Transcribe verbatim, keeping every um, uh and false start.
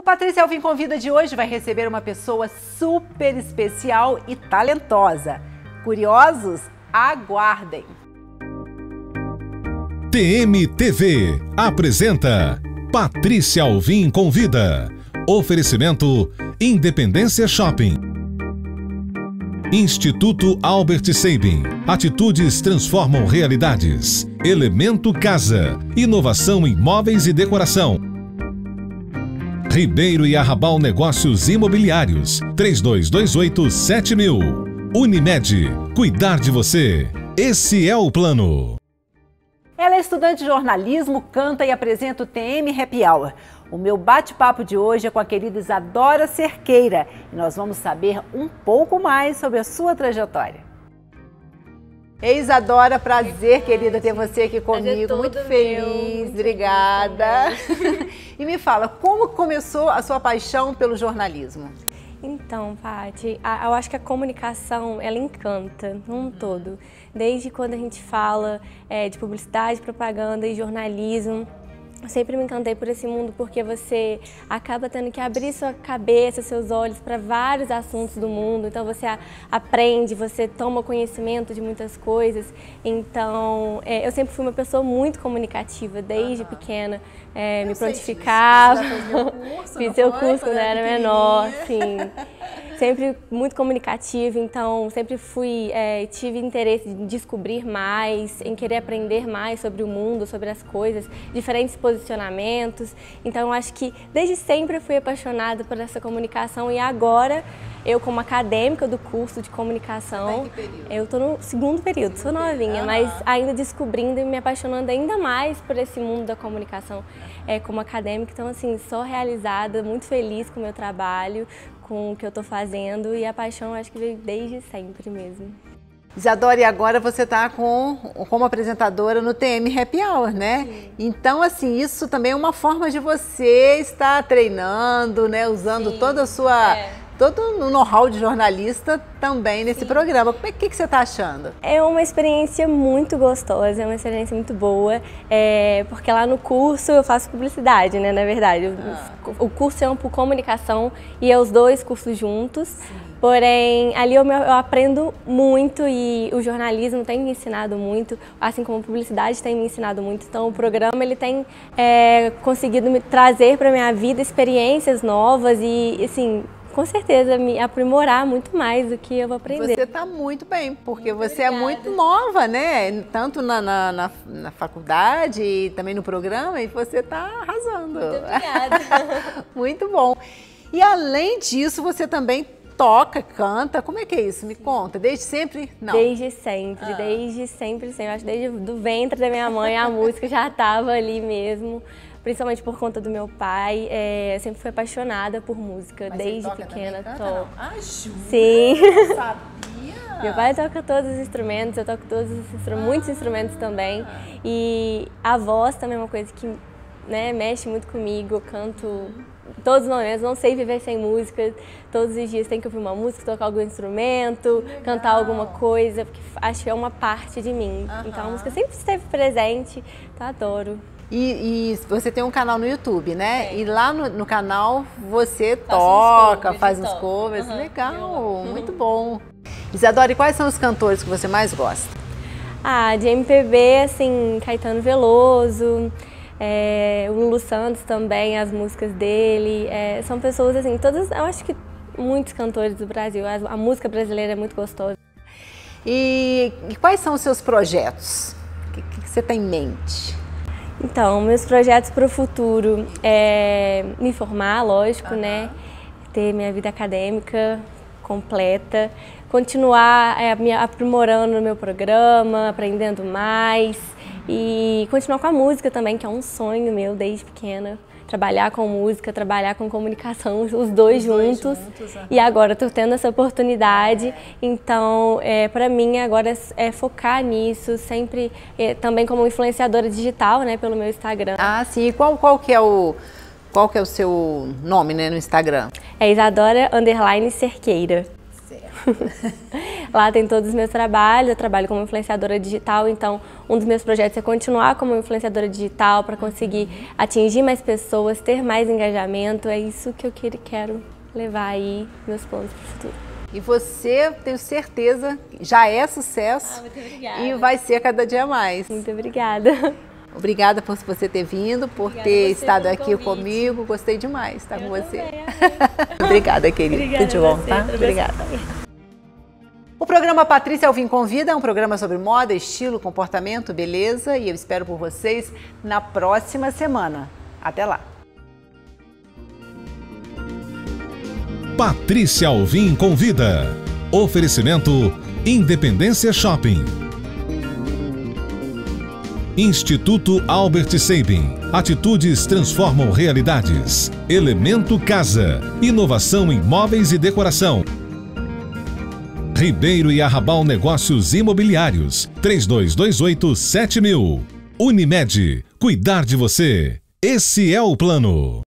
Patrícia Alvim Convida de hoje vai receber uma pessoa super especial e talentosa. Curiosos? Aguardem! T M T V apresenta Patrícia Alvim Convida. Oferecimento Independência Shopping. Instituto Albert Sabin. Atitudes transformam realidades. Elemento Casa. Inovação em móveis e decoração. Ribeiro e Arrabal Negócios Imobiliários. três dois dois oito, sete mil. Unimed. Cuidar de você. Esse é o plano. Ela é estudante de jornalismo, canta e apresenta o T M Happy Hour. O meu bate-papo de hoje é com a querida Isadora Cerqueira e nós vamos saber um pouco mais sobre a sua trajetória. Ei, Isadora, prazer, querida, ter você aqui comigo. Muito feliz, muito obrigada. E me fala, como começou a sua paixão pelo jornalismo? Então, Paty, eu acho que a comunicação, ela encanta num todo. Desde quando a gente fala é, de publicidade, propaganda e jornalismo, eu sempre me encantei por esse mundo porque você acaba tendo que abrir sua cabeça, seus olhos para vários assuntos do mundo. Então você aprende, você toma conhecimento de muitas coisas. Então é, eu sempre fui uma pessoa muito comunicativa desde uhum. pequena. É, me prontificava, fiz seu curso quando eu era menor, sim. Sempre muito comunicativa, então sempre fui, é, tive interesse em descobrir mais, em querer aprender mais sobre o mundo, sobre as coisas, diferentes posicionamentos. Então eu acho que desde sempre fui apaixonada por essa comunicação e agora eu, como acadêmica do curso de comunicação, eu estou no segundo período, sou novinha, mas ainda descobrindo e me apaixonando ainda mais por esse mundo da comunicação é, como acadêmica. Então, assim, sou realizada, muito feliz com o meu trabalho, com o que eu estou fazendo e a paixão acho que veio desde sempre mesmo. Isadora, e agora você está com, como apresentadora no T M Happy Hour, né? Sim. Então, assim, isso também é uma forma de você estar treinando, né? Usando Sim. toda a sua... É. todo o know-how de jornalista também nesse Sim. programa. Como é que, que você está achando? É uma experiência muito gostosa, é uma experiência muito boa, é, porque lá no curso eu faço publicidade, né, na verdade. Ah. O, o curso é um por comunicação e é os dois cursos juntos. Sim. Porém, ali eu, eu aprendo muito e o jornalismo tem me ensinado muito, assim como a publicidade tem me ensinado muito. Então o programa ele tem é, conseguido me trazer para a minha vida experiências novas e, assim, com certeza me aprimorar muito mais do que eu vou aprender. Você está muito bem, porque muito você obrigada. É muito nova, né? Tanto na, na, na, na faculdade e também no programa, e você está arrasando. Muito obrigada. Muito bom. E além disso, você também toca, canta. Como é que é isso? Me conta. Desde sempre? Não. Desde sempre, ah. desde sempre, sempre. Acho que desde do ventre da minha mãe a música já estava ali mesmo. Principalmente por conta do meu pai, é, eu sempre fui apaixonada por música, Mas desde toca pequena. Também, toco. Ah, jura? Sim. Eu sabia. Meu pai toca todos os instrumentos, eu toco todos os instrumentos, muitos instrumentos também. E a voz também é uma coisa que, né, mexe muito comigo. Eu canto todos os momentos, não sei viver sem música. Todos os dias tem que ouvir uma música, tocar algum instrumento, Legal. Cantar alguma coisa, porque acho que é uma parte de mim. Uh-huh. Então a música sempre esteve presente, então adoro. E, e você tem um canal no YouTube, né? É. E lá no, no canal você faço toca, uns faz uns covers. Uhum. Legal, uhum. Muito bom. Isadora, e quais são os cantores que você mais gosta? Ah, de M P B, assim, Caetano Veloso, é, o Lulu Santos também, as músicas dele. É, são pessoas, assim, todas, eu acho que muitos cantores do Brasil. A, a música brasileira é muito gostosa. E, e quais são os seus projetos? O que, que você tem em mente? Então, meus projetos para o futuro é me formar, lógico, uhum. né? Ter minha vida acadêmica completa, continuar é, me aprimorando no meu programa, aprendendo mais e continuar com a música também, que é um sonho meu desde pequena. Trabalhar com música, trabalhar com comunicação, os dois os juntos. Dois juntos uhum. E agora estou tendo essa oportunidade, então é, para mim agora é focar nisso, sempre é, também como influenciadora digital, né, pelo meu Instagram. Ah, sim. E qual, qual que é o qual que é o seu nome, né, no Instagram? É Isadora underline Cerqueira. Certo. Lá tem todos os meus trabalhos, eu trabalho como influenciadora digital, então um dos meus projetos é continuar como influenciadora digital para conseguir atingir mais pessoas, ter mais engajamento. É isso que eu quero levar aí, meus planos para o futuro. E você, tenho certeza, já é sucesso. Ah, muito obrigada. E vai ser cada dia mais. Muito obrigada. Obrigada por você ter vindo, por Obrigada ter estado aqui convite. comigo. Gostei demais estar eu com você. Também, Obrigada, querida. Obrigada Tudo de bom, você, tá? Obrigada. O programa Patrícia Alvim Convida é um programa sobre moda, estilo, comportamento, beleza, e eu espero por vocês na próxima semana. Até lá. Patrícia Alvim Convida. Oferecimento Independência Shopping. Instituto Albert Sabin. Atitudes transformam realidades. Elemento Casa. Inovação em móveis e decoração. Ribeiro e Arrabal Negócios Imobiliários. três dois dois oito, sete mil. Unimed. Cuidar de você. Esse é o plano.